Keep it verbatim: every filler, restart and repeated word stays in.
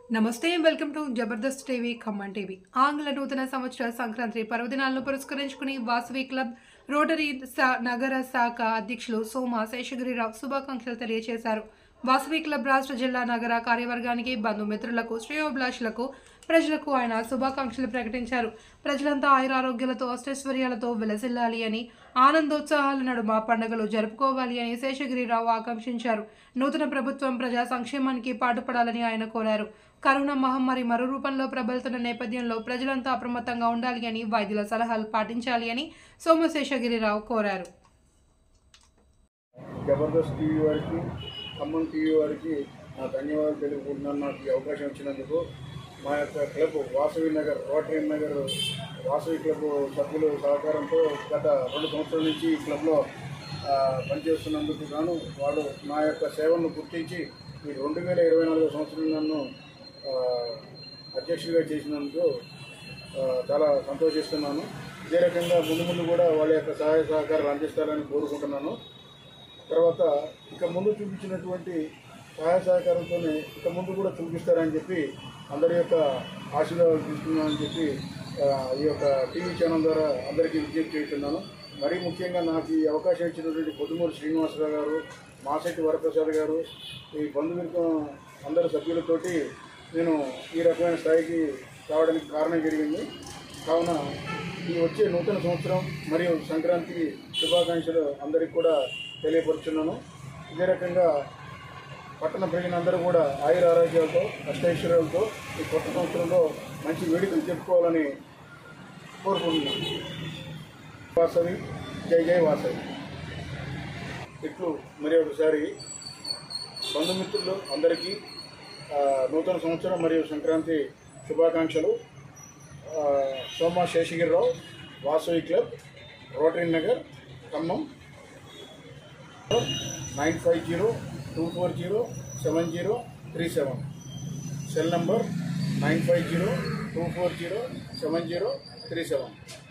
నమస్తే welcome to Jabardast TV Khammam TV. ఆంగ్ల నూతన సంవత్సర సంక్రాంతి పర్వదినాలను పురస్కరించుకుని వాసవి క్లబ్ రోటరీ నగర శాఖ అధ్యక్షులు సోమ శేషగిరిరావు శుభాకాంక్షలు తెలియజేశారు. వాసవి క్లబ్ రాష్ట్ర జిల్లా నగర కార్యవర్గానికి, బంధుమిత్రులకు, శ్రేయోభిలాషులకు, ప్రజలకు ఆయన శుభాకాంక్షలు ప్రకటించారు. ప్రజలంతా ఆయురారోగ్యాలతో అష్టైశ్వర్యాలతో విలసిల్లాలి అని, ఆనందోత్సాహాల నడుమ పండుగలు జరుపుకోవాలి అని శేషగిరిరావు ఆకాంక్షించారు. నూతన ప్రభుత్వం ప్రజా సంక్షేమానికి పాటుపడాలని ఆయన కోరారు. కరోనా మహమ్మారి మరో రూపంలో ప్రబలుతున్న నేపథ్యంలో ప్రజలంతా అప్రమత్తంగా ఉండాలి అని, వైద్యుల సలహాలు పాటించాలి అని సోమశేషగిరిరావు కోరారు. జబర్దస్త్ టీవీ వారికి, ఖమ్మం టీవీ వారికి నా ధన్యవాదాలు తెలుపుకుంటున్నాను. నాకు ఈ అవకాశం ఇచ్చినందుకు. మా యొక్క club Vasavi Nagar Rotary Nagar Vasavi club సభ్యుల సహకారంతో గత రెండు సంవత్సరాల నుంచి ఈ క్లబ్లో పనిచేస్తున్నందుకు గాను వాళ్ళు నా యొక్క సేవలను గుర్తించి ఈ రెండు వేల ఇరవై నాలుగో సంవత్సరం నన్ను అధ్యక్షుడిగా చేసినందుకు చాలా సంతోషిస్తున్నాను. ఇదే రకంగా ముందు ముందు కూడా వాళ్ళ యొక్క సహాయ సహకారాలు అందిస్తారని కోరుకుంటున్నాను. తర్వాత ఇక ముందు చూపించినటువంటి సహాయ సహకారంతోనే ఇక ముందు కూడా చూపిస్తారని చెప్పి అందరి యొక్క ఆశీర్వాదాలు తీసుకున్నానని చెప్పి ఈ యొక్క టీవీ ఛానల్ ద్వారా అందరికీ విజ్ఞప్తి చేస్తున్నాను. మరీ ముఖ్యంగా నాకు ఈ అవకాశం ఇచ్చినటువంటి పొద్దుమూరు శ్రీనివాసరావు గారు, మాసెట్టి వరప్రసాద్ గారు, ఈ బంధువర్గం అందరి సభ్యులతోటి నేను ఈ రకమైన స్థాయికి రావడానికి కారణం జరిగింది. కావున ఈ వచ్చే నూతన సంవత్సరం మరియు సంక్రాంతి శుభాకాంక్షలు అందరికీ కూడా తెలియపరుచున్నాను. ఇదే రకంగా పట్టణ ప్రజలందరూ కూడా ఆయుర ఆరోగ్యాలతో, అష్టైశ్వర్యాలతో ఈ కొత్త సంవత్సరంలో మంచి వేడుకలు చెప్పుకోవాలని కోరుకుంటున్నాను. వాసవి, జై జై వాసవి. ఇట్లు మరి ఒకసారి బంధుమిత్రులు అందరికీ నూతన సంవత్సరం మరియు సంక్రాంతి శుభాకాంక్షలు. Soma Seshagirirao, Vasavi club, Rotary Nagar, Khammam. Nine five zero two four zero seven zero three seven cell number nine five zero two four zero seven zero three seven.